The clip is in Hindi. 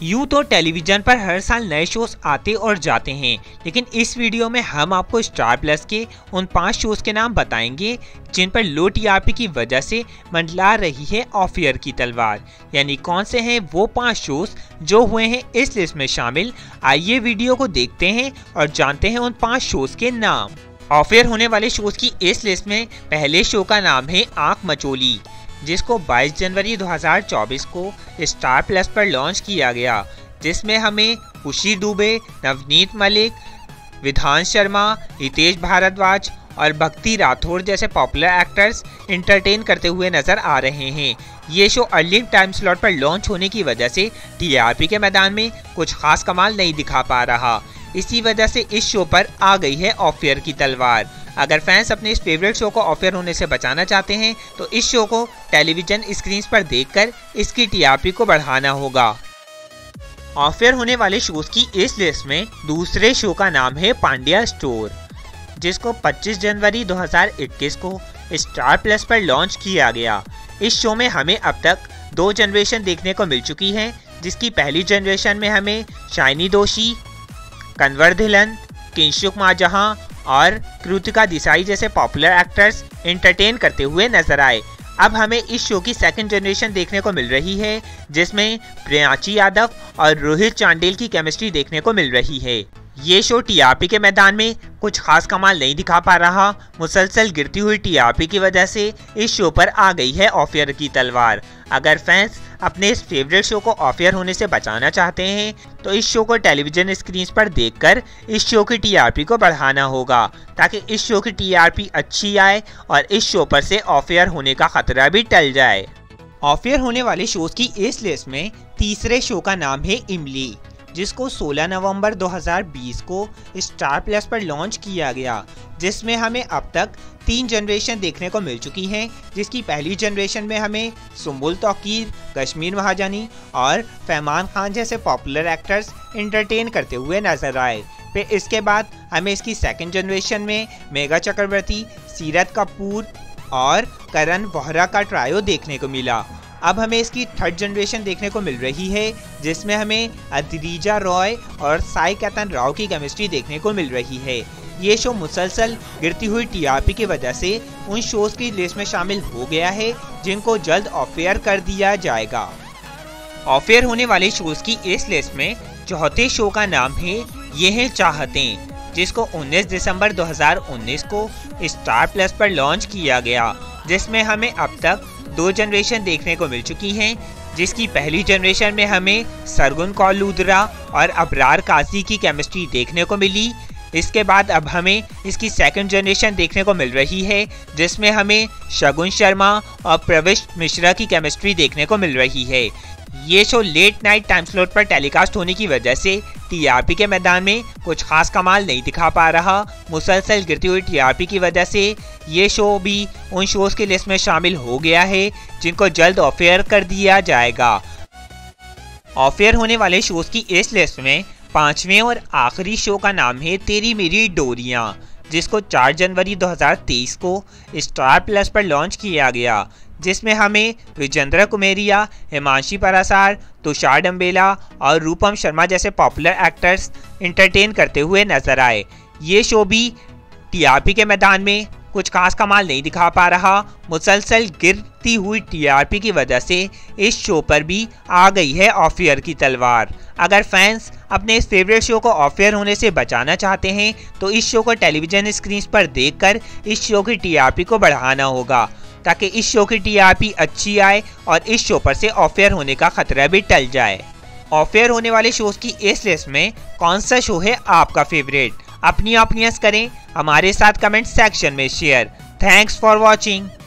यूं तो टेलीविजन पर हर साल नए शोज आते और जाते हैं, लेकिन इस वीडियो में हम आपको स्टार प्लस के उन 5 शोज के नाम बताएंगे जिन पर लो टीआरपी की वजह से मंडला रही है ऑफ एयर की तलवार। यानी कौन से हैं वो 5 शोज जो हुए हैं इस लिस्ट में शामिल। आइए वीडियो को देखते हैं और जानते हैं उन 5 शोज के नाम। ऑफ एयर होने वाले शोज की इस लिस्ट में पहले शो का नाम है आंख मचोली, जिसको 22 जनवरी 2024 को स्टार प्लस पर लॉन्च किया गया, जिसमें हमें खुशी दुबे, नवनीत मलिक, विधान शर्मा, हितेश भारद्वाज और भक्ति राठौर जैसे पॉपुलर एक्टर्स एंटरटेन करते हुए नजर आ रहे हैं। ये शो अर्ली टाइम स्लॉट पर लॉन्च होने की वजह से टीआरपी के मैदान में कुछ खास कमाल नहीं दिखा पा रहा। इसी वजह से इस शो पर आ गई है ऑफ एयर की तलवार। अगर फैंस अपने इस फेवरेट शो को ऑफ एयर होने से बचाना चाहते हैं तो इस शो को टेलीविजन स्क्रीन पर देखकर इसकी टीआरपी को बढ़ाना होगा। ऑफ एयर होने वाले शोज की इस लिस्ट में दूसरे शो का नाम है पांड्या स्टोर, जिसको 25 जनवरी 2021 को स्टार प्लस पर लॉन्च किया गया। इस शो में हमें अब तक 2 जनरेशन देखने को मिल चुकी है, जिसकी पहली जनरेशन में हमें शाइनी दोषी, कन्वर धिलन, किंशुक महाजहां और कृतिका देसाई जैसे पॉपुलर एक्टर्स एंटरटेन करते हुए नजर आए। अब हमें इस शो की सेकंड जनरेशन देखने को मिल रही है, जिसमें प्रियांची यादव और रोहित चांडेल की केमिस्ट्री देखने को मिल रही है। ये शो टीआरपी के मैदान में कुछ खास कमाल नहीं दिखा पा रहा। मुसलसल गिरती हुई टीआरपी की वजह से इस शो पर आ गई है ऑफ एयर की तलवार। अगर फैंस अपने इस फेवरेट शो को ऑफ एयर होने से बचाना चाहते हैं तो इस शो को टेलीविजन स्क्रीन पर देखकर इस शो की टीआरपी को बढ़ाना होगा, ताकि इस शो की टीआरपी अच्छी आए और इस शो पर से ऑफ एयर होने का खतरा भी टल जाए। ऑफ एयर होने वाले शोज की इस लिस्ट में तीसरे शो का नाम है इमली, जिसको 16 नवंबर 2020 को स्टार प्लस पर लॉन्च किया गया, जिसमें हमें अब तक 3 जनरेशन देखने को मिल चुकी हैं, जिसकी पहली जनरेशन में हमें सुम्बुल तौकीर, कश्मीर महाजानी और फैमान खान जैसे पॉपुलर एक्टर्स एंटरटेन करते हुए नजर आए। फिर इसके बाद हमें इसकी सेकंड जनरेशन में मेघा चक्रवर्ती, सीरत कपूर और करण वोहरा का ट्रायो देखने को मिला। अब हमें इसकी थर्ड जनरेशन देखने को मिल रही है, जिसमें हमें अद्रिजा रॉय और साई केतन राव की केमिस्ट्री देखने को मिल रही है। ये शो मुसलसल गिरती हुई टीआरपी की वजह से उन शोज की लिस्ट में शामिल हो गया है, जिनको जल्द ऑफ एयर कर दिया जाएगा। ऑफ एयर होने वाले शोज की इस लिस्ट में चौथे शो का नाम है ये है चाहतें, जिसको 19 दिसंबर 2019 को स्टार प्लस पर लॉन्च किया गया, जिसमें हमें अब तक 2 जनरेशन देखने को मिल चुकी हैं, जिसकी पहली जनरेशन में हमें सरगुन कौर लूथरा और अबरार काजी की केमिस्ट्री देखने को मिली। इसके बाद अब हमें इसकी सेकंड जनरेशन देखने को मिल रही है, जिसमें हमें शगुन शर्मा और प्रविश मिश्रा की केमिस्ट्री देखने को मिल रही है। ये show late night time slot पर टेलीकास्ट होने की वजह से टीआरपी के मैदान में कुछ खास कमाल नहीं दिखा पा रहा। मुसलसल गिरती हुई टीआरपी की वजह से ये शो भी उन शोज की लिस्ट में शामिल हो गया है, जिनको जल्द ऑफ एयर कर दिया जाएगा। ऑफ एयर होने वाले शोज की इस लिस्ट में 5वें और आखिरी शो का नाम है तेरी मेरी डोरियां, जिसको 4 जनवरी 2023 को स्टार प्लस पर लॉन्च किया गया, जिसमें हमें विजेंद्र कुमेरिया, हिमांशी परासार, तुषार डम्बेला और रूपम शर्मा जैसे पॉपुलर एक्टर्स एंटरटेन करते हुए नजर आए। ये शो भी टीआरपी के मैदान में कुछ खास कमाल नहीं दिखा पा रहा। मुसलसल गिरती हुई टीआरपी की वजह से इस शो पर भी आ गई है ऑफ एयर की तलवार। अगर फैंस अपने इस फेवरेट शो को ऑफ एयर होने से बचाना चाहते हैं तो इस शो को टेलीविजन स्क्रीन पर देखकर इस शो की टीआरपी को बढ़ाना होगा, ताकि इस शो की टीआरपी अच्छी आए और इस शो पर से ऑफ एयर होने का खतरा भी टल जाए। ऑफ एयर होने वाले शोज की इस लिस्ट में कौन सा शो है आपका फेवरेट? अपनी ओपिनियंस करें हमारे साथ कमेंट सेक्शन में शेयर। Thanks for watching.